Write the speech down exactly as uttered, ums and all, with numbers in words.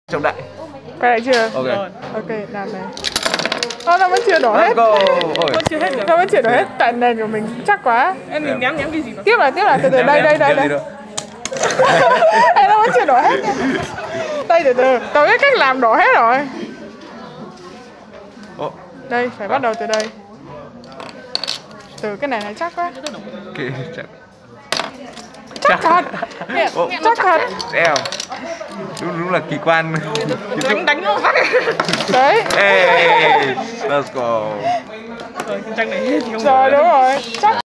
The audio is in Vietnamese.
Trọng đại. Quay lại chưa? Ok. Ok, làm này. Ô, nó vẫn chưa đổ hết. Ôi. Chưa hết được. Nó vẫn chưa đổ hết, tại nền của mình chắc quá. Em mình ném ném cái gì mà. Tiếp là tiếp là từ từ đây đây đây đây. Ê, nó vẫn chưa đổ hết nha. Đây từ từ, tôi biết cách làm đổ hết rồi. Ồ. Đây, phải bắt đầu từ đây. Từ cái này này chắc quá. Ok, chắc. Chắc thật. Nghe, Ồ. chắc thật. Đeo. Đúng đúng là kỳ quan. Đánh đánh nó phát. Đấy. Hey, let's go. Rồi, cái tranh này hết thì không. Rồi đúng rồi. Chắc